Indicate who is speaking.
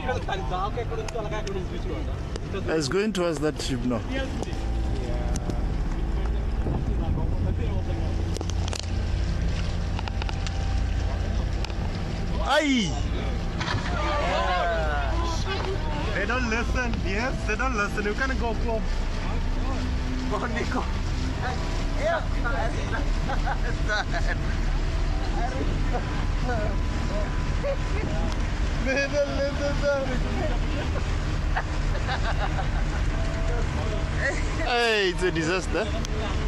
Speaker 1: It's going towards that ship now. Aye!
Speaker 2: They don't listen, yes, they don't listen. You can't go for. Go on, Nico. They don't listen.
Speaker 1: Hey, it's a disaster.